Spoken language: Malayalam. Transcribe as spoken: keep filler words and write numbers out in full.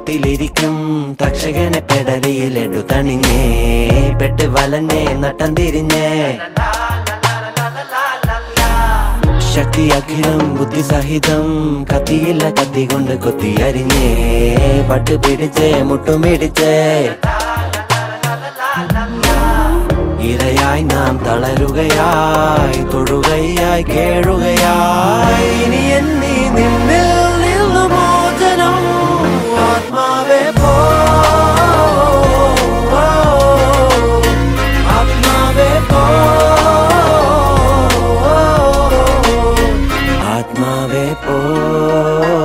കൂട്ടിലിരിക്കും തക്ഷകനെ പെടലിയിലെടു തണിഞ്ഞേ പെട്ട് വലഞ്ഞേ നട്ടം തിരിഞ്ഞേ ശക്തി അഖിലം ബുദ്ധി സഹിതം കത്തിയില്ല കത്തി കൊണ്ട് കൊത്തി അരിഞ്ഞേ പട്ട് പിടിച്ചേ മുട്ടുമിടിച്ചേ ഇരയായി നാം തളരുകയായി തൊഴുകയായി കേഴുകയായി ഇനി എന്നീ നിന്നിൽ നിന്നു മോചനം ആത്മാവേ പോ ആത്മാവേ പോ ആത്മാവേ പോ